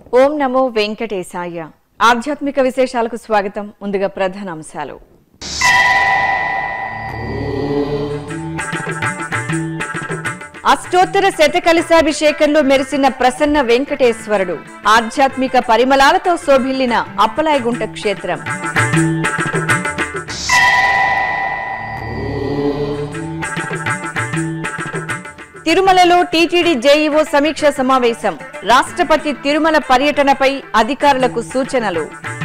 ఓం నమో వెంకటేశాయ. ఆధ్యాత్మిక విశేషాలకు స్వాగతం. ముందుగా ప్రధాన అంశాలు. అష్టోత్తర శతకలశాభిషేకంలో మెరిసిన ప్రసన్న వెంకటేశ్వరుడు. ఆధ్యాత్మిక పరిమళాలతో శోభిల్లిన అప్పలాయగుంట క్షేత్రం. తిరుమలలో టీటీడీ జేఈఓ సమీక్ష సమావేశం. రాష్ట్రపతి తిరుమల పర్యటనపై అధికారులకు సూచనలు.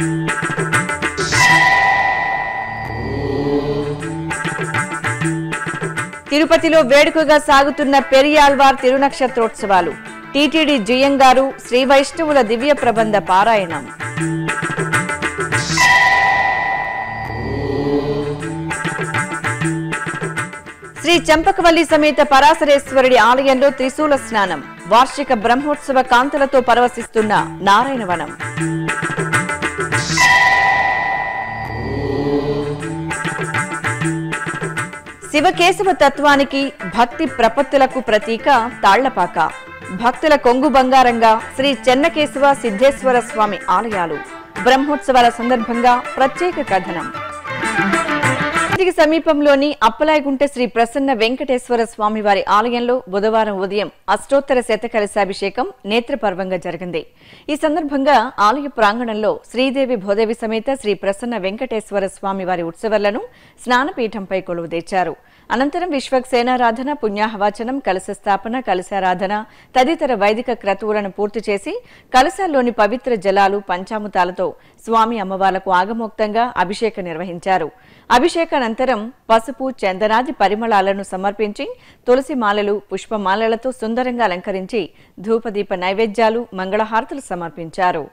తిరుపతిలో వేడుకగా సాగుతున్న పెరియాళ్వార్ తిరునక్షత్రోత్సవాలు. టీటీడీ జయంగారు శ్రీ వైష్ణవుల దివ్య ప్రబంధ పారాయణం. శ్రీ చంపకవల్లి సమేత పరాశరేశ్వరుడి ఆలయంలో త్రిశూల స్నానం. వార్షిక బ్రహ్మోత్సవ కాంతులతో పరవశిస్తున్న నారాయణవనం. శివకేశవ తత్వానికి భక్తి ప్రపత్తులకు ప్రతీక తాళ్లపాక. భక్తుల కొంగు బంగారంగా శ్రీ చెన్నకేశవ సిద్ధేశ్వర స్వామి ఆలయాలు. బ్రహ్మోత్సవాల సందర్భంగా ప్రత్యేక కథనం. సమీపంలోని అప్పలాయగుంట శ్రీ ప్రసన్న వెంకటేశ్వర స్వామి వారి ఆలయంలో బుధవారం ఉదయం అష్టోత్తర శతకలశాభిషేకం నేత్రపర్వంగా జరిగింది. ఈ సందర్భంగా ఆలయ ప్రాంగణంలో శ్రీదేవి భూదేవి సమేత శ్రీ ప్రసన్న వెంకటేశ్వర స్వామి వారి ఉత్సవాలను స్నానపీఠంపై కొలువుదీర్చారు. అనంతరం విశ్వక్సేనారాధన, పుణ్యాహవాచనం, కలశ స్థాపన, కలశారాధన తదితర వైదిక క్రతువులను పూర్తి చేసి కలశాల్లోని పవిత్ర జలాలు, పంచామృతాలతో స్వామి అమ్మవార్లకు ఆగమోక్తంగా అభిషేకం నిర్వహించారు. అభిషేకానంతరం పసుపు, చందనాది పరిమళాలను సమర్పించి తులసి మాలలు, పుష్పమాలలతో సుందరంగా అలంకరించి ధూపదీప నైవేద్యాలు, మంగళహారతులు సమర్పించారు.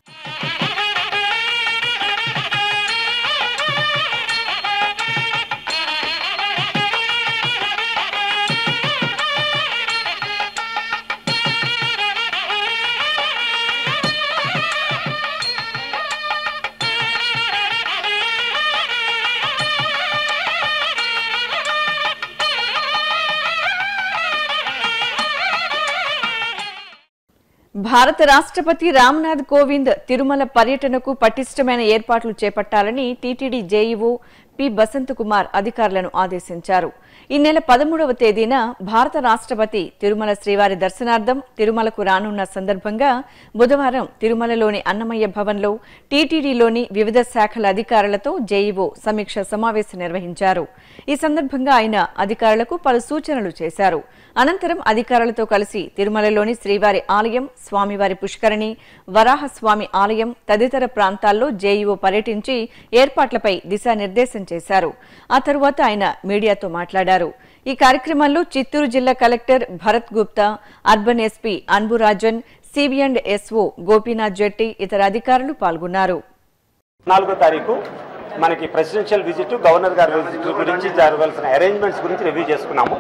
భారత రాష్ట్రపతి రామ్నాథ్ కోవింద్ తిరుమల పర్యటనకు పటిష్టమైన ఏర్పాట్లు చేపట్టాలని TTD JEO P Basanth Kumar అధికారులను ఆదేశించారు. ఈ నెల 13వ తేదీన భారత రాష్ట్రపతి తిరుమల శ్రీవారి దర్శనార్థం తిరుమలకు రానున్న సందర్భంగా బుధవారం తిరుమలలోని అన్నమయ్య భవన్లో టీటీడీలోని వివిధ శాఖల అధికారులతో జేఈఓ సమీక్ష సమావేశం నిర్వహించారు. ఈ సందర్భంగా ఆయన అధికారులకు పలు సూచనలు చేశారు. అనంతరం అధికారులతో కలిసి తిరుమలలోని శ్రీవారి ఆలయం, స్వామివారి పుష్కరిణి, వరాహస్వామి ఆలయం తదితర ప్రాంతాల్లో జేఈఓ పర్యటించి ఏర్పాట్లపై దిశానిర్దేశం చేశారు. ఆ తరువాత ఆయన మీడియాతో మాట్లాడారు. ఈ కార్యక్రమంలో చిత్తూరు జిల్లా collector Bharat Gupta, urban SP Anburajan, సిబిఎండ్ఎస్ఓ గోపీనాథ్ జెట్టి ఇతర అధికారులు పాల్గొన్నారు. 4వ తారీఖు మనకి ప్రెసిడెన్షియల్ విజిట్, గవర్నర్ గారి విజిట్ గురించి జరగాల్సిన అరేంజ్మెంట్స్ గురించి రివ్యూ చేసుకున్నాము.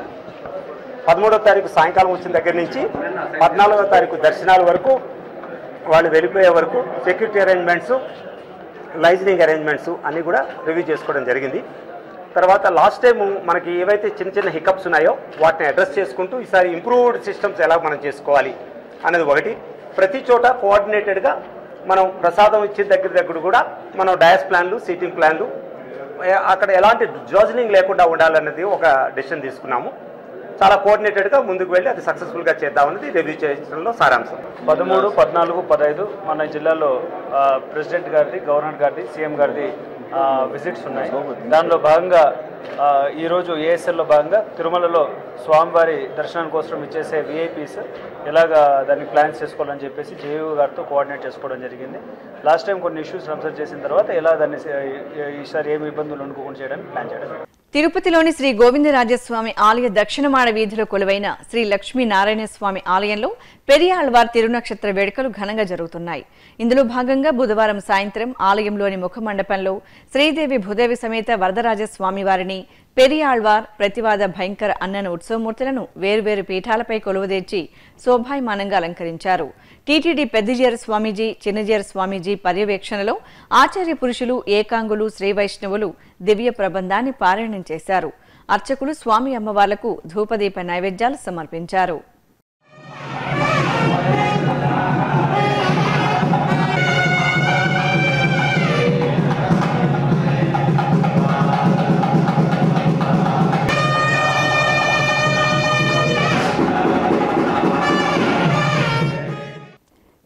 13వ తారీఖు సాయంకాలం వచ్చిన దగ్గర నుంచి 14వ తారీఖు దర్శనాల వరకు, వాళ్ళు వెళ్ళిపోయే వరకు సెక్యూరిటీ అరేంజ్మెంట్స్, లైజనింగ్ అరేంజ్మెంట్స్ అన్నీ కూడా రివ్యూ చేసుకోవడం జరిగింది. తర్వాత లాస్ట్ టైం మనకి ఏవైతే చిన్న చిన్న హికప్స్ ఉన్నాయో వాటిని అడ్రస్ చేసుకుంటూ ఈసారి ఇంప్రూవ్డ్ సిస్టమ్స్ ఎలా మనం చేసుకోవాలి అనేది ఒకటి. ప్రతి చోట కోఆర్డినేటెడ్గా మనం ప్రసాదం ఇచ్చిన దగ్గర కూడా మనం డయాస్ ప్లాన్లు, సీటింగ్ ప్లాన్లు, అక్కడ ఎలాంటి జోజనింగ్ లేకుండా ఉండాలన్నది ఒక డెసిషన్ తీసుకున్నాము. చాలా కోఆర్డినేటెడ్గా ముందుకు వెళ్ళి అది సక్సెస్ఫుల్గా చేద్దామన్నది రివ్యూ చేయడంలో సారాంశం. 13, 14, 15 మన జిల్లాలో ప్రెసిడెంట్ గారిది, గవర్నర్ గారిది, సీఎం గారిది విజిట్స్ ఉన్నాయి. దానిలో భాగంగా ఈరోజు ఏఎస్ఎల్లో భాగంగా తిరుమలలో స్వామివారి దర్శనం కోసం ఇచ్చేసే విఐపీస్ ఎలాగా దాన్ని ప్లాన్స్ చేసుకోవాలని చెప్పేసి జేయూ గారితో కోఆర్డినేట్ చేసుకోవడం జరిగింది. లాస్ట్ టైం కొన్ని ఇష్యూస్ కన్సల్ట్ చేసిన తర్వాత ఎలా దాన్ని ఈసారి ఏమి ఇబ్బందులు అనుకోకుండా చేయడానికి ప్లాన్ చేయడం. తిరుపతిలోని శ్రీ గోవిందరాజస్వామి ఆలయ దక్షిణమాడ వీధిలో కొలువైన శ్రీ లక్ష్మీనారాయణ స్వామి ఆలయంలో పెరియాళ్వార్ తిరునక్షత్ర వేడుకలు ఘనంగా జరుగుతున్నాయి. ఇందులో భాగంగా బుధవారం సాయంత్రం ఆలయంలోని ముఖమండపంలో శ్రీదేవి భూదేవి సమేత వరదరాజస్వామి వారిని, పెరియాళ్వార్, ప్రతివాద భయంకర అన్నన ఉత్సవమూర్తులను వేర్వేరు పీఠాలపై కొలువుదీర్చి శోభాయమానంగా అలంకరించారు. టీటీడీ పెద్దజీర స్వామీజీ, చిన్నజీర స్వామీజీ పర్యవేక్షణలో ఆచార్య పురుషులు, ఏకాంగులు, శ్రీ వైష్ణవులు దివ్య ప్రబంధాన్ని పారాయణం చేశారు. అర్చకులు స్వామి అమ్మవార్లకు ధూపదీప నైవేద్యాలు సమర్పించారు.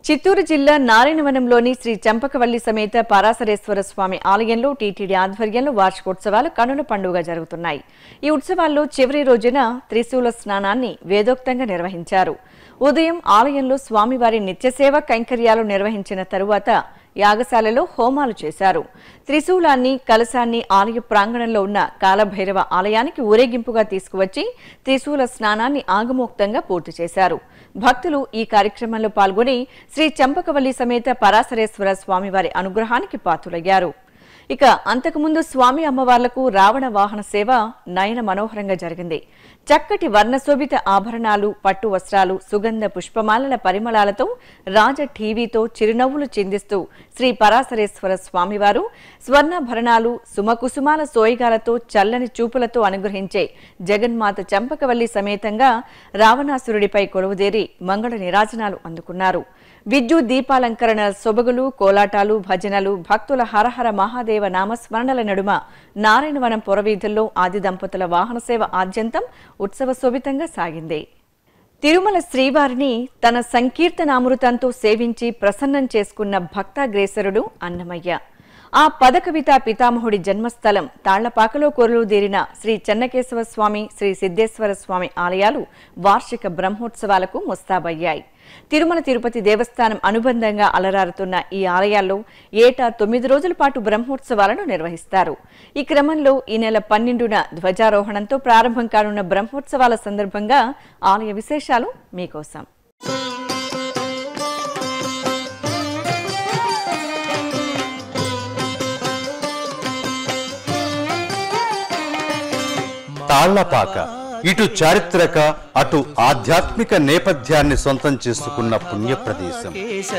చిత్తూరు జిల్లా నారాయణవనంలోని శ్రీ చంపకవల్లి సమేత పరాశరేశ్వర స్వామి ఆలయంలో టీటీడీ ఆధ్వర్యంలో వార్షికోత్సవాలు కనుల పండుగ జరుగుతున్నాయి. ఈ ఉత్సవాల్లో చివరి రోజున త్రిశూల స్నానాన్ని వేదోక్తంగా నిర్వహించారు. ఉదయం ఆలయంలో స్వామివారి నిత్యసేవ కైంకర్యాలు నిర్వహించిన తరువాత యాగశాలలో హోమాలు చేశారు. త్రిశూలాన్ని, కలశాన్ని ఆలయ ప్రాంగణంలో ఉన్న కాలభైరవ ఆలయానికి ఊరేగింపుగా తీసుకువచ్చి త్రిశూల స్నానాన్ని ఆగమోక్తంగా పూర్తి చేశారు. భక్తులు ఈ కార్యక్రమంలో పాల్గొని శ్రీ చంపకవల్లి సమేత పరాశరేశ్వర స్వామివారి అనుగ్రహానికి పాత్రులయ్యారు. ఇక అంతకుముందు స్వామి అమ్మవార్లకు రావణ వాహన సేవ నయన మనోహరంగా జరిగింది. చక్కటి వర్ణశోభిత ఆభరణాలు, పట్టు వస్త్రాలు, సుగంధ పుష్పమాలల పరిమళాలతో రాజ టీవీతో చిరునవ్వులు చిందిస్తూ శ్రీ పరాశరేశ్వర స్వామివారు స్వర్ణాభరణాలు, సుమకుసుమాల సోయగాలతో చల్లని చూపులతో అనుగ్రహించే జగన్మాత చంపకవల్లి సమేతంగా రావణాసురుడిపై కొలువుదేరి మంగళ నీరాజనాలు అందుకున్నారు. విద్యుత్ దీపాలంకరణ, సొబగులు, కోలాటాలు, భజనలు, భక్తుల హరహర మహాదేవ నామస్మరణల నడుమ నారాయణవనం పురవీధుల్లో ఆది దంపతుల వాహన సేవ ఆద్యంతం ఉత్సవ శోభితంగా సాగింది. తిరుమల శ్రీవారిని తన సంకీర్తనామృతంతో సేవించి ప్రసన్నం చేసుకున్న భక్తాగ్రేసరుడు అన్నమయ్య. ఆ పదకవితా పితామహుడి జన్మస్థలం తాళ్లపాకలో కొలువుదీరిన శ్రీ చెన్నకేశవ స్వామి, శ్రీ సిద్ధేశ్వర స్వామి ఆలయాలు వార్షిక బ్రహ్మోత్సవాలకు ముస్తాబయ్యాయి. తిరుమల తిరుపతి దేవస్థానం అనుబంధంగా అలరారుతున్న ఈ ఆలయాల్లో ఏటా 9 రోజుల పాటు బ్రహ్మోత్సవాలను నిర్వహిస్తారు. ఈ క్రమంలో ఈ నెల 12న ధ్వజారోహణంతో ప్రారంభం కానున్న బ్రహ్మోత్సవాల సందర్భంగా ఆలయ విశేషాలు మీకోసం. తాళ్లపాక ఇటు చారిత్రక, అటు ఆధ్యాత్మిక నేపథ్యాన్ని సొంతం చేసుకున్న పుణ్యప్రదేశం.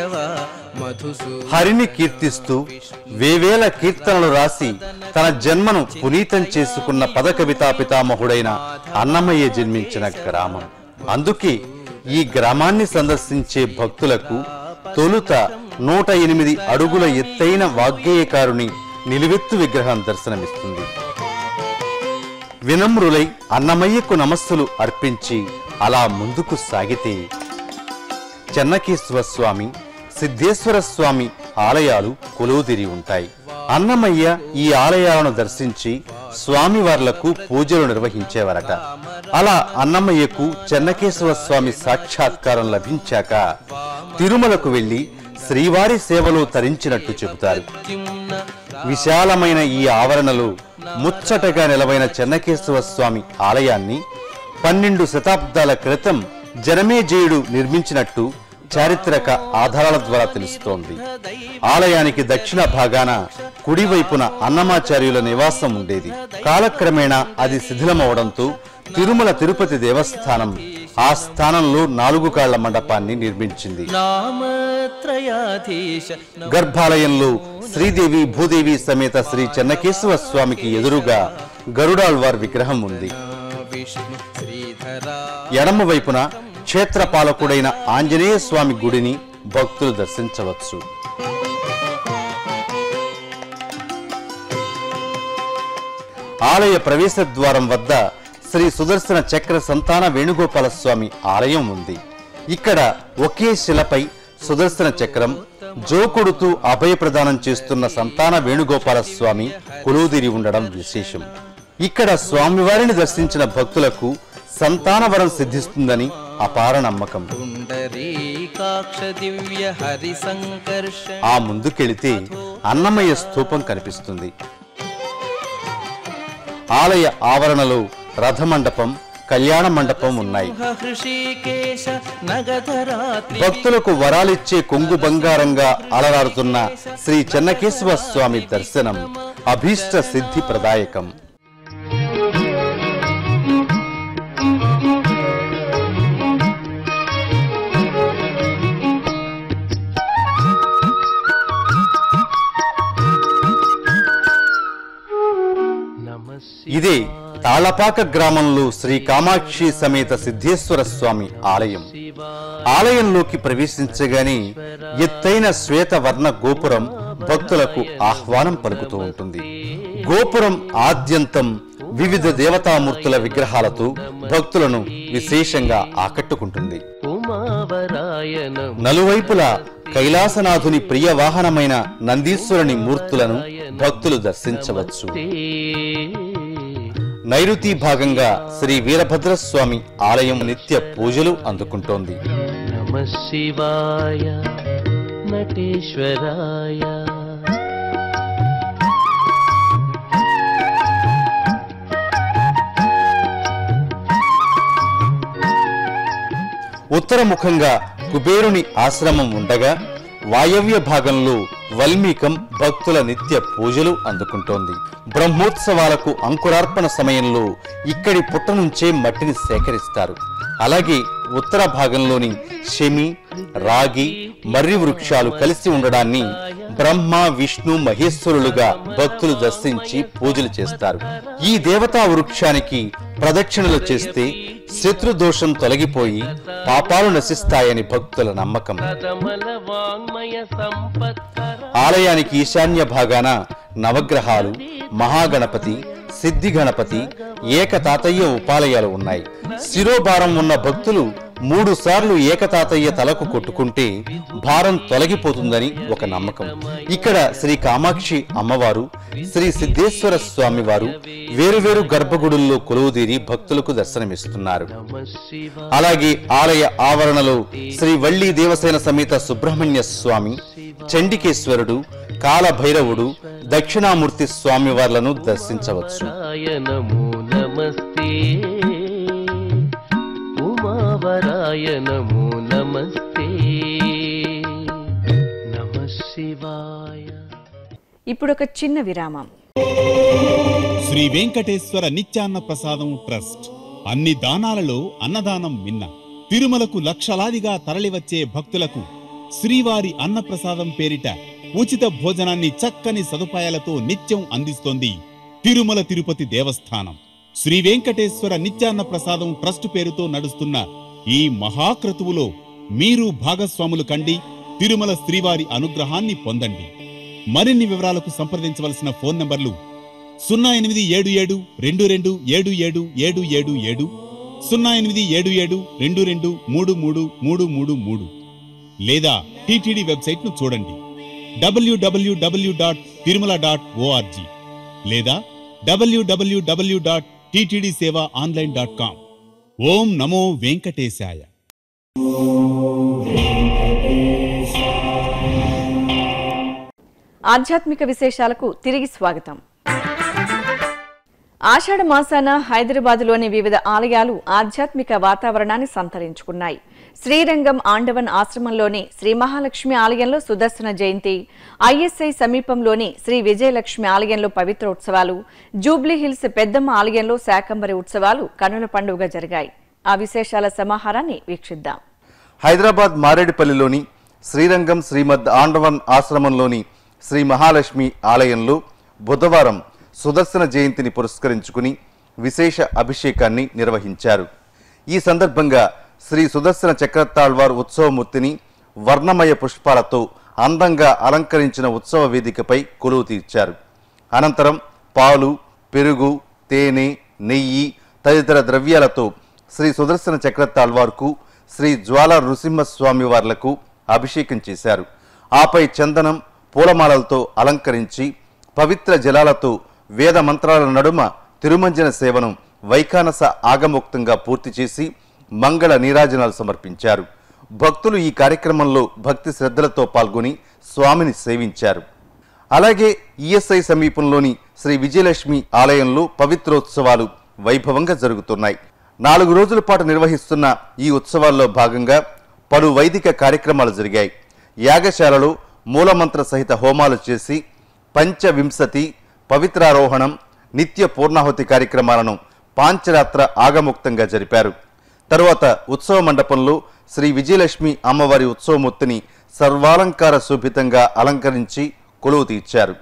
హరిని కీర్తిస్తూ వేవేల కీర్తనలు రాసి తన జన్మను పునీతం చేసుకున్న పదకవితా పితామహుడైన అన్నమయ్య జన్మించిన గ్రామం. అందుకే ఈ గ్రామాన్ని సందర్శించే భక్తులకు తొలుత 108 అడుగుల ఎత్తైన వాగ్గేయకారుని నిలువెత్తు విగ్రహం దర్శనమిస్తుంది. వినమ్రులై అన్నమయ్యకు నమస్సులు అర్పించి అలా ముందుకు సాగితే చెన్నకేశవ స్వామి, సిద్ధేశ్వర స్వామి ఆలయాలు కొలువుదీరి ఉంటాయి. అన్నమయ్య ఈ ఆలయాలను దర్శించి స్వామివార్లకు పూజలు నిర్వహించేవారట. అలా అన్నమయ్యకు చెన్నకేశవ స్వామి సాక్షాత్కారం లభించాక తిరుమలకు వెళ్లి శ్రీవారి సేవలో తరించినట్టు చెబుతారు. విశాలమైన ఈ ఆవరణలో ముచ్చటగా నిలవైన చెన్నకేశవ స్వామి ఆలయాన్ని 12 శతాబ్దాల క్రితం జనమేజయుడు నిర్మించినట్టు చారిత్రక ఆధారాల ద్వారా తెలుస్తోంది. ఆలయానికి దక్షిణ భాగాన కుడివైపున అన్నమాచార్యుల నివాసం ఉండేది. కాలక్రమేణా అది శిథిలమవడంతో తిరుమల తిరుపతి దేవస్థానం ఆ స్థానంలో 4 కాళ్ల మండపాన్ని నిర్మించింది. గర్భాలయంలో శ్రీదేవి, భూదేవి సమేత శ్రీ చెన్నకేశవ స్వామికి ఎదురుగా గరుడాళ్వార్ విగ్రహం ఉంది. ఎడమ వైపున క్షేత్రపాలకుడైన ఆంజనేయ స్వామి గుడిని భక్తులు దర్శించవచ్చు. ఆలయ ప్రవేశ ద్వారం వద్ద శ్రీ సుదర్శన చక్ర సంతాన వేణుగోపాల స్వామి ఆలయం ఉంది. ఇక్కడ ఒకే శిలపై సుదర్శన చక్రం, జోకొడుతూ అభయ ప్రదానం చేస్తున్న సంతాన వేణుగోపాల స్వామి కొలువుదీరి ఉండడం విశేషం. ఇక్కడ స్వామివారిని దర్శించిన భక్తులకు సంతానవరం సిద్ధిస్తుందని అపార నమ్మకం. ఆ ముందుకెళితే అన్నమయ్య స్తూపం కనిపిస్తుంది. ఆలయ ఆవరణలో రథమండపం, కళ్యాణ మండపం ఉన్నాయి. భక్తులకు వరాలిచ్చే కొంగు బంగారంగా అలరారుతున్న శ్రీ చెన్నకేశవ స్వామి దర్శనం అభీష్ట సిద్ధి ప్రదాయకం. ఇదే తాళ్లపాక గ్రామంలో శ్రీ కామాక్షి సమేత సిద్ధేశ్వర స్వామి ఆలయం. ఆలయంలోకి ప్రవేశించగానే ఎత్తైన శ్వేతవర్ణ గోపురం భక్తులకు ఆహ్వానం పలుకుతూ ఉంటుంది. గోపురం ఆద్యంతం వివిధ దేవతామూర్తుల విగ్రహాలతో భక్తులను విశేషంగా ఆకట్టుకుంటుంది. నలువైపులా కైలాసనాథుని ప్రియ వాహనమైన నందీశ్వరుని మూర్తులను భక్తులు దర్శించవచ్చు. నైరుతి భాగంగా శ్రీ వీరభద్రస్వామి ఆలయం నిత్య పూజలు అందుకుంటోంది. నమః శివాయ నటేశ్వరాయ. ఉత్తరముఖంగా కుబేరుని ఆశ్రమం ఉండగా వాయవ్య భాగంలో వల్మీకం భక్తుల నిత్య పూజలు అందుకుంటోంది. బ్రహ్మోత్సవాలకు అంకురార్పణ సమయంలో ఇక్కడి పుట్ట నుంచే మట్టిని సేకరిస్తారు. అలాగే ఉత్తర భాగంలోని శమి, రాగి, మర్రి వృక్షాలు కలిసి ఉండడాన్ని బ్రహ్మ, విష్ణు, మహేశ్వరులుగా భక్తులు దర్శించి పూజలు చేస్తారు. ఈ దేవతా వృక్షానికి ప్రదక్షిణలు చేస్తే శత్రుదోషం తొలగిపోయి పాపాలు నశిస్తాయని భక్తుల నమ్మకం. ఆలయానికి ఈశాన్య భాగాన నవగ్రహాలు, మహాగణపతి, సిద్ధి గణపతి, ఏకతాతయ్య ఉపాలయాలు ఉన్నాయి. శిరోభారం ఉన్న భక్తులు 3 సార్లు ఏకతాతయ్య తలకు కొట్టుకుంటే భారం తొలగిపోతుందని ఒక నమ్మకం. ఇక్కడ శ్రీ కామాక్షి అమ్మవారు, శ్రీ సిద్ధేశ్వర స్వామి వారు వేరువేరు గర్భగుడుల్లో కొలువుదీరి భక్తులకు దర్శనమిస్తున్నారు. అలాగే ఆలయ ఆవరణలో శ్రీ వల్లి దేవసేన సమేత సుబ్రహ్మణ్య స్వామి, చండికేశ్వరుడు, కాలభైరవుడు, దక్షిణామూర్తి స్వామి వార్లను దర్శించవచ్చు. ఉమావరాయ నమో నమస్తే. నమః శివాయ. ఇప్పుడు ఒక చిన్న విరామం. శ్రీ వెంకటేశ్వర నిత్యాన్న ప్రసాదం ట్రస్ట్ అన్ని దానాలలో అన్నదానం మిన్న. తిరుమలకు లక్షలాదిగా తరలివచ్చే భక్తులకు శ్రీవారి అన్నప్రసాదం పేరిట ఉచిత భోజనాన్ని చక్కని సదుపాయాలతో నిత్యం అందిస్తోంది తిరుమల తిరుపతి దేవస్థానం. శ్రీ వెంకటేశ్వర నిత్యాన్న ప్రసాదం ట్రస్ట్ పేరుతో నడుస్తున్న ఈ మహాక్రతువులో మీరు భాగస్వాములు కండి, తిరుమల శ్రీవారి అనుగ్రహాన్ని పొందండి. మరిన్ని వివరాలకు సంప్రదించవలసిన ఫోన్ నంబర్లు 0877227777, 087722333333 లేదా టీటీడీ వెబ్సైట్ ను చూడండి www.tirumala.org లేదా www.ttdsevaonline.com. ఓం నమో వెంకటేశాయ. ఆధ్యాత్మిక విశేషాలకు తిరిగి స్వాగతం. ఆషాఢ మాసాన హైదరాబాద్లోని వివిధ ఆలయాలు ఆధ్యాత్మిక వాతావరణాన్ని సంతరించుకున్నాయి. శ్రీరంగం ఆండవన్ ఆశ్రమంలోని శ్రీ మహాలక్ష్మి ఆలయంలో సుదర్శన జయంతి, ఐఎస్ఐ సమీపంలోని శ్రీ విజయలక్ష్మి ఆలయంలో పవిత్రోత్సవాలు, జూబ్లీహిల్స్ పెద్దమ్మ ఆలయంలో శాకంబరి ఉత్సవాలు కన్నుల పండుగగా జరిగాయి. ఆ విశేషాల సమాహారాన్ని వీక్షిద్దాం. హైదరాబాద్ మారేడుపల్లిలోని శ్రీరంగం శ్రీమద్ ఆండవన్ ఆశ్రమంలోని శ్రీ మహాలక్ష్మి ఆలయంలో బుధవారం సుదర్శన జయంతిని పురస్కరించుకుని విశేష అభిషేకాన్ని నిర్వహించారు. ఈ సందర్భంగా శ్రీ సుదర్శన చక్రతాళ్వార్ ఉత్సవమూర్తిని వర్ణమయ పుష్పాలతో అందంగా అలంకరించిన ఉత్సవ వేదికపై కొలువు తీర్చారు. అనంతరం పాలు, పెరుగు, తేనె, నెయ్యి తదితర ద్రవ్యాలతో శ్రీ సుదర్శన చక్రతాళ్వార్కు, శ్రీ జ్వాల నృసింహస్వామి వార్లకు అభిషేకం చేశారు. ఆపై చందనం, పూలమాలలతో అలంకరించి పవిత్ర జలాలతో వేద మంత్రాల నడుమ తిరుమంజన సేవను వైఖానస ఆగమోక్తంగా పూర్తి చేసి మంగళ నీరాజనాలు సమర్పించారు. భక్తులు ఈ కార్యక్రమంలో భక్తి శ్రద్ధలతో పాల్గొని స్వామిని సేవించారు. అలాగే ఈఎస్ఐ సమీపంలోని శ్రీ విజయలక్ష్మి ఆలయంలో పవిత్రోత్సవాలు వైభవంగా జరుగుతున్నాయి. 4 రోజుల పాటు నిర్వహిస్తున్న ఈ ఉత్సవాల్లో భాగంగా పలు వైదిక కార్యక్రమాలు జరిగాయి. యాగశాలలో మూలమంత్ర సహిత హోమాలు చేసి పంచవింశతి పవిత్రారోహణం, నిత్య పూర్ణాహుతి కార్యక్రమాలను పాంచరాత్ర ఆగముక్తంగా జరిపారు. తరువాత ఉత్సవ మండపంలో శ్రీ విజయలక్ష్మి అమ్మవారి ఉత్సవమూర్తిని సర్వాలంకార శోభితంగా అలంకరించి కొలువు తీర్చారు.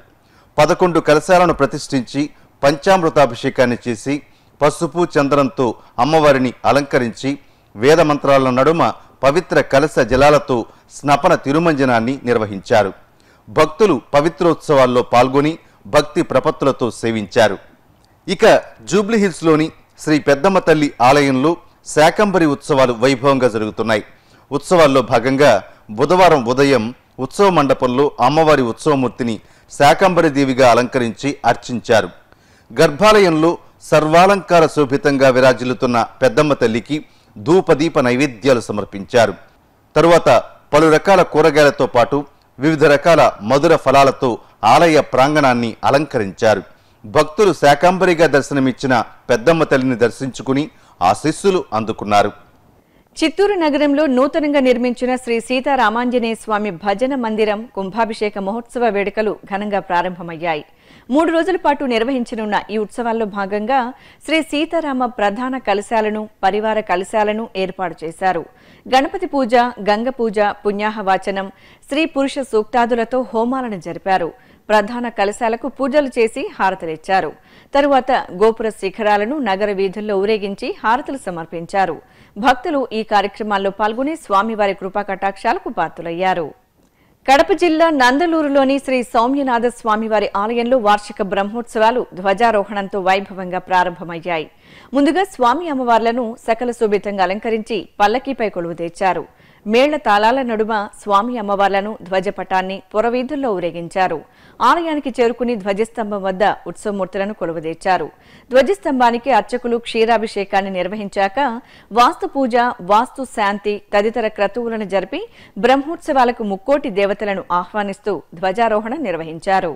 11 కలశాలను ప్రతిష్ఠించి పంచామృతాభిషేకాన్ని చేసి పసుపు, చందనంతో అమ్మవారిని అలంకరించి వేద మంత్రాల నడుమ పవిత్ర కలశ జలాలతో స్నపన తిరుమంజనాన్ని నిర్వహించారు. భక్తులు పవిత్రోత్సవాల్లో పాల్గొని భక్తి ప్రపత్తులతో సేవించారు. ఇక జూబ్లీహిల్స్లోని శ్రీ పెద్దమ్మ తల్లి ఆలయంలో శాకంబరి ఉత్సవాలు వైభవంగా జరుగుతున్నాయి. ఉత్సవాల్లో భాగంగా బుధవారం ఉదయం ఉత్సవ మండపంలో అమ్మవారి ఉత్సవమూర్తిని శాకంబరి దేవిగా అలంకరించి అర్చించారు. గర్భాలయంలో సర్వాలంకార శోభితంగా విరాజిల్లుతున్న పెద్దమ్మ తల్లికి ధూపదీప నైవేద్యాలు సమర్పించారు. తరువాత పలు రకాల కూరగాయలతో పాటు వివిధ రకాల మధుర ఫలాలతో ఆలయ ప్రాంగణాన్ని అలంకరించారు. భక్తులు శాకంబరిగా దర్శనమిచ్చిన పెద్దమ్మ తల్లిని దర్శించుకుని ఆశీస్సులు అందుకున్నారు. చిత్తూరు నగరంలో నూతనంగా నిర్మించిన శ్రీ సీతారామాంజనేయ స్వామి భజన మందిరం కుంభాభిషేక మహోత్సవ వేడుకలు ఘనంగా ప్రారంభమయ్యాయి. 3 రోజుల పాటు నిర్వహించనున్న ఈ ఉత్సవాల్లో భాగంగా శ్రీ సీతారామ ప్రధాన కలశాలను, పరివార కలశాలను ఏర్పాటు చేశారు. గణపతి పూజ, గంగ పూజ, పుణ్యాహవాచనం, స్త్రీ పురుష సూక్తాదులతో హోమాలను జరిపారు. ప్రధాన కలశాలకు పూజలు చేసి హారతలిచ్చారు. తరువాత గోపుర శిఖరాలను నగర వీధుల్లో ఊరేగించి హారతులు సమర్పించారు. భక్తులు ఈ కార్యక్రమాల్లో పాల్గొని స్వామివారి కృపా కటాక్షాలకు పాత్రులయ్యారు. కడప జిల్లా నందలూరులోని శ్రీ సౌమ్యనాథ స్వామివారి ఆలయంలో వార్షిక బ్రహ్మోత్సవాలు ధ్వజారోహణంతో వైభవంగా ప్రారంభమయ్యాయి. ముందుగా స్వామి అమ్మవార్లను సకల శోభితంగా అలంకరించి పల్లకీపై కొలువుతీర్చారు. మేళ్ల తాళాల నడుమ స్వామి అమ్మవార్లను ధ్వజపటాన్ని పురవీధుల్లో ఊరేగించారు. ఆలయానికి చేరుకుని ధ్వజస్తంభం వద్ద ఉత్సవమూర్తులను కొలువుదీర్చారు. ధ్వజస్తంభానికి అర్చకులు క్షీరాభిషేకాన్ని నిర్వహించాక వాస్తు పూజ, వాస్తు శాంతి తదితర క్రతువులను జరిపి బ్రహ్మోత్సవాలకు ముక్కోటి దేవతలను ఆహ్వానిస్తూ ధ్వజారోహణ నిర్వహించారు.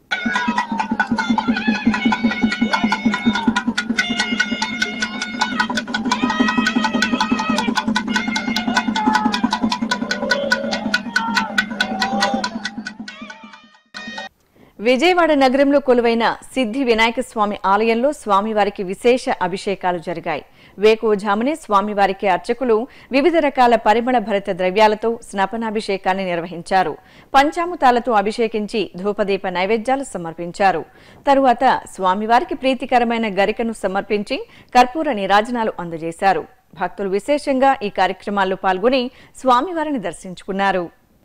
విజయవాడ నగరంలో కొలువైన సిద్ధి వినాయక స్వామి ఆలయంలో స్వామివారికి విశేష అభిషేకాలు జరిగాయి. వేకువజామునే స్వామివారికి అర్చకులు వివిధ రకాల పరిమళ భరిత ద్రవ్యాలతో స్నపనాభిషేకాన్ని నిర్వహించారు. పంచామృతాలతో అభిషేకించి ధూపదీప నైవేద్యాలు సమర్పించారు. తరువాత స్వామివారికి ప్రీతికరమైన గరికను సమర్పించి కర్పూర నీరాజనాలు అందజేశారు. భక్తులు విశేషంగా ఈ కార్యక్రమాల్లో పాల్గొని స్వామివారిని దర్శించుకున్నారు.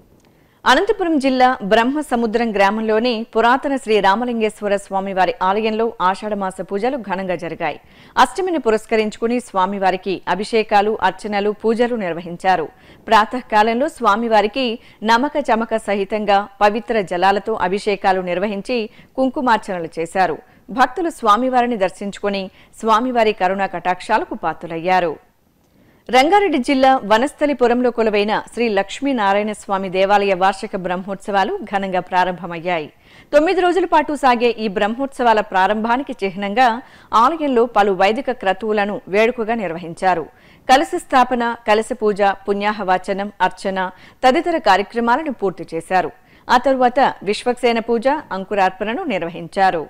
అనంతపురం జిల్లా బ్రహ్మసముద్రం గ్రామంలోని పురాతన శ్రీ రామలింగేశ్వర స్వామివారి ఆలయంలో ఆషాఢమాస పూజలు ఘనంగా జరిగాయి. అష్టమిని పురస్కరించుకుని స్వామివారికి అభిషేకాలు, అర్చనలు, పూజలు నిర్వహించారు. ప్రాతకాలంలో స్వామివారికి నమక చమక సహితంగా పవిత్ర జలాలతో అభిషేకాలు నిర్వహించి కుంకుమార్చనలు చేశారు. భక్తులు స్వామివారిని దర్శించుకుని స్వామివారి కరుణా కటాక్షాలకు పాత్రులయ్యారు. రంగారెడ్డి జిల్లా వనస్థలిపురంలో కొలువైన శ్రీ లక్ష్మీనారాయణ స్వామి దేవాలయ వార్షిక బ్రహ్మోత్సవాలు ఘనంగా ప్రారంభమయ్యాయి. 9 రోజుల పాటు సాగే ఈ బ్రహ్మోత్సవాల ప్రారంభానికి చిహ్నంగా ఆలయంలో పలు వైదిక క్రతువులను వేడుకగా నిర్వహించారు. కలశ స్థాపన, కలశ పూజ, పుణ్యాహవాచనం, అర్చన తదితర కార్యక్రమాలను పూర్తి చేశారు. ఆ తరువాత విశ్వక్సేన పూజ, అంకురార్పణను నిర్వహించారు.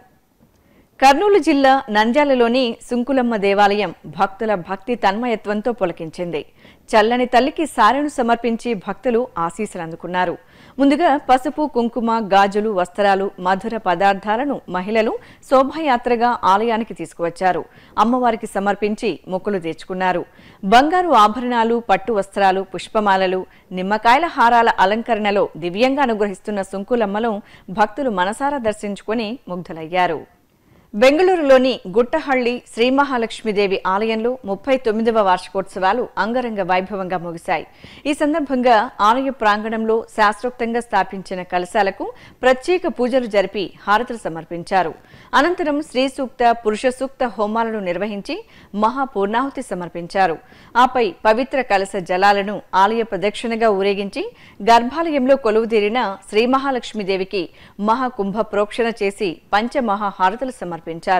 కర్నూలు జిల్లా నంద్యాలలోని సుంకులమ్మ దేవాలయం భక్తుల భక్తి తన్మయత్వంతో పులకించింది. చల్లని తల్లికి సారెను సమర్పించి భక్తులు ఆశీస్సులు అందుకున్నారు. ముందుగా పసుపు, కుంకుమ, గాజులు, వస్త్రాలు, మధుర పదార్థాలను మహిళలు శోభాయాత్రగా ఆలయానికి తీసుకువచ్చారు. అమ్మవారికి సమర్పించి మొక్కులు తీర్చుకున్నారు. బంగారు ఆభరణాలు, పట్టు వస్త్రాలు, పుష్పమాలలు, నిమ్మకాయల హారాల అలంకరణలో దివ్యంగా అనుగ్రహిస్తున్న సుంకులమ్మను భక్తులు మనసారా దర్శించుకుని ముగ్ధులయ్యారు. బెంగళూరులోని గుట్టహళ్లి శ్రీ మహాలక్ష్మీదేవి ఆలయంలో 39వ వార్షికోత్సవాలు అంగరంగ వైభవంగా ముగిశాయి. ఈ సందర్భంగా ఆలయ ప్రాంగణంలో శాస్త్రోక్తంగా స్థాపించిన కలశాలకు ప్రత్యేక పూజలు జరిపి హారతులు సమర్పించారు. అనంతరం శ్రీ సూక్త, పురుష సూక్త హోమాలను నిర్వహించి మహాపూర్ణాహుతి సమర్పించారు. ఆపై పవిత్ర కలశ జలాలను ఆలయ ప్రదక్షిణగా ఊరేగించి గర్భాలయంలో కొలువుదీరిన శ్రీ మహాలక్ష్మీదేవికి మహాకుంభ ప్రోక్షణ చేసి పంచమహాహారతులు సమర్పించారు.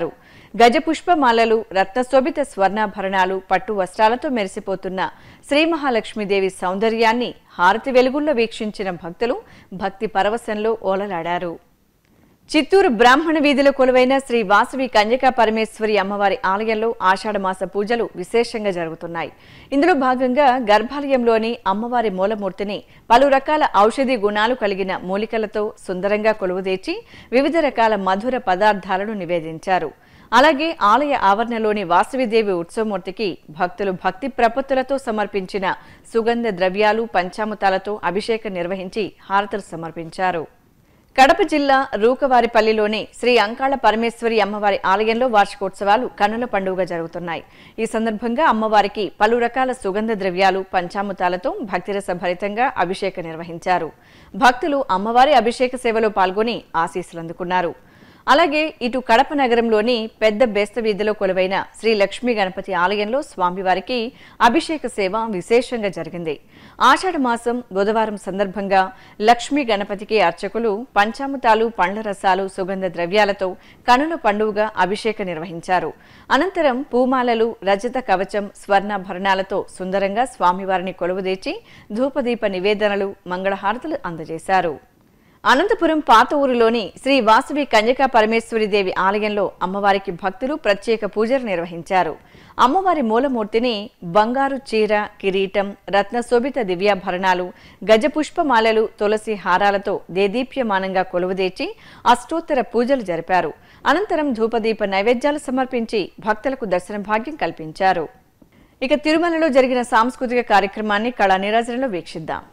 గజపుష్పమాలలు, రత్నశోభిత స్వర్ణాభరణాలు, పట్టు వస్త్రాలతో మెరిసిపోతున్న శ్రీ మహాలక్ష్మీదేవి సౌందర్యాన్ని హారతి వెలుగుల్లో వీక్షించిన భక్తులు భక్తి పరవశంలో ఓలలాడారు. చిత్తూరు బ్రాహ్మణ వీధిలో కొలువైన శ్రీ వాసవి కన్యకా పరమేశ్వరి అమ్మవారి ఆలయంలో ఆషాఢమాస పూజలు విశేషంగా జరుగుతున్నాయి. ఇందులో భాగంగా గర్భాలయంలోని అమ్మవారి మూలమూర్తిని పలు రకాల ఔషధి గుణాలు కలిగిన మూలికలతో సుందరంగా కొలువుదీర్చి వివిధ రకాల మధుర పదార్థాలను నివేదించారు. అలాగే ఆలయ ఆవరణలోని వాసవిదేవి ఉత్సవమూర్తికి భక్తులు భక్తి ప్రపత్తులతో సమర్పించిన సుగంధ ద్రవ్యాలు, పంచామృతాలతో అభిషేకం నిర్వహించి హారతులు సమర్పించారు. కడప జిల్లా రూకవారిపల్లిలోని శ్రీ అంకాళ పరమేశ్వరి అమ్మవారి ఆలయంలో వార్షికోత్సవాలు కన్నుల పండుగగా జరుగుతున్నాయి. ఈ సందర్భంగా అమ్మవారికి పలు రకాల సుగంధ ద్రవ్యాలు, పంచామృతాలతో భక్తిరస భరితంగా అభిషేకం నిర్వహించారు. భక్తులు అమ్మవారి అభిషేక సేవలో పాల్గొని ఆశీస్సులు అందుకున్నారు. అలాగే ఇటు కడప నగరంలోని పెద్ద బేస్త వీధిలో కొలువైన శ్రీ లక్ష్మీ గణపతి ఆలయంలో స్వామివారికి అభిషేక సేవ విశేషంగా జరిగింది. ఆషాఢ మాసం బుధవారం సందర్భంగా లక్ష్మీ గణపతికి అర్చకులు పంచామృతాలు, పండ్ల రసాలు, సుగంధ ద్రవ్యాలతో కనుల పండుగగా అభిషేకం నిర్వహించారు. అనంతరం పూమాలలు, రజత కవచం, స్వర్ణాభరణాలతో సుందరంగా స్వామివారిని కొలువుదీర్చి ధూపదీప నివేదనలు, మంగళహారతులు అందజేశారు. అనంతపురం పాత ఊరులోని శ్రీ వాసవి కన్యకా పరమేశ్వరిదేవి ఆలయంలో అమ్మవారికి భక్తులు ప్రత్యేక పూజలు నిర్వహించారు. అమ్మవారి మూలమూర్తిని బంగారు చీర, కిరీటం, రత్నశోభిత దివ్యాభరణాలు, గజపుష్పమాలలు, తులసి హారాలతో దేదీప్యమానంగా కొలువుదీర్చి అష్టోత్తర పూజలు జరిపారు. అనంతరం ధూపదీప నైవేద్యాలు సమర్పించి భక్తులకు దర్శన భాగ్యం కల్పించారు. ఇక తిరుమలలో జరిగిన సాంస్కృతిక కార్యక్రమాన్ని కళా నీరాజనంలో వీక్షిద్దాం.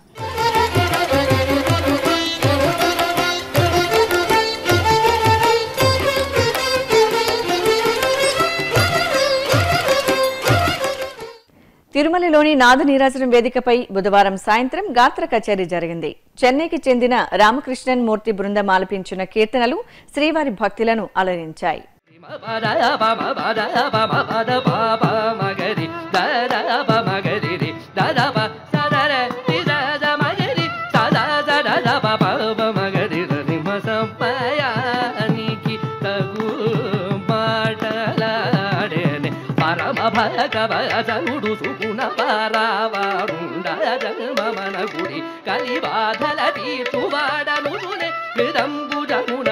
తిరుమలలోని నాద నీరాజనం వేదికపై బుధవారం సాయంత్రం గాత్ర కచేరీ జరిగింది. చెన్నైకి చెందిన రామకృష్ణన్ మూర్తి బృందం ఆలపించిన కీర్తనలు శ్రీవారి భక్తులను అలరించాయి. భగవతుడు సుగుణ పారావారుండ జన్మమన గుడి కలిబాధల తీర్చువాడను విదంబుజమున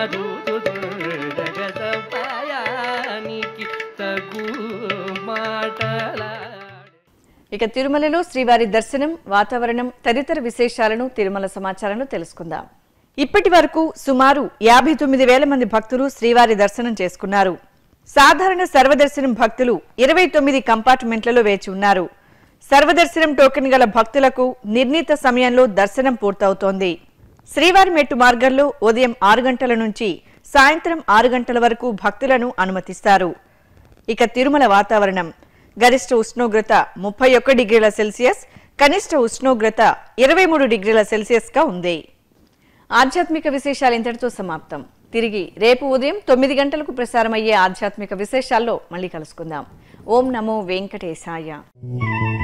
జగసపాయానికి తగు మాటల. ఇక తిరుమలలో శ్రీవారి దర్శనం, వాతావరణం తదితర విశేషాలను తిరుమల సమాచారంలో తెలుసుకుందాం. ఇప్పటి వరకు సుమారు 59,000 మంది భక్తులు శ్రీవారి దర్శనం చేసుకున్నారు. సాధారణ సర్వదర్శనం భక్తులు 29 కంపార్ట్మెంట్లలో వేచి ఉన్నారు. సర్వదర్శనం టోకెన్ గల భక్తులకు నిర్ణీత సమయంలో దర్శనం పూర్తవుతోంది. శ్రీవారి మెట్టు మార్గంలో ఉదయం 6 గంటల నుంచి సాయంత్రం 6 గంటల వరకు భక్తులను అనుమతిస్తారు. ఇక తిరుమల వాతావరణం గరిష్ట ఉష్ణోగ్రత 31 డిగ్రీల సెల్సియస్, కనిష్ట ఉష్ణోగ్రత 23 డిగ్రీల సెల్సియస్గా ఉంది. ఆధ్యాత్మిక విశేషాలు ఇంతటితో సమాప్తం. తిరిగి రేపు ఉదయం 9 గంటలకు ప్రసారమయ్యే ఆధ్యాత్మిక విశేషాల్లో మళ్ళీ కలుసుకుందాం. ఓం నమో వెంకటేశాయ.